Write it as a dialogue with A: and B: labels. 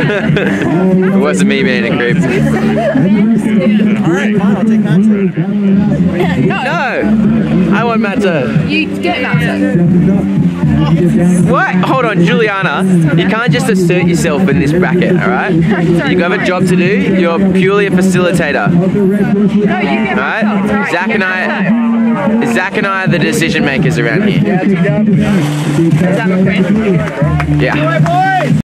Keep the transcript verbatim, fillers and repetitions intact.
A: It wasn't me being a creep.
B: Alright, fine, I'll take Matt's turn.
A: No! I want Matt to...
C: You get that.
A: What? Hold on, Juliana. You can't just assert yourself in this bracket, alright? You have a job to do. You're purely a facilitator.
C: No, you get
A: Alright?
C: right.
A: Zach and I... Zach and I are the decision makers around here.
C: Is that my friend?
A: Yeah.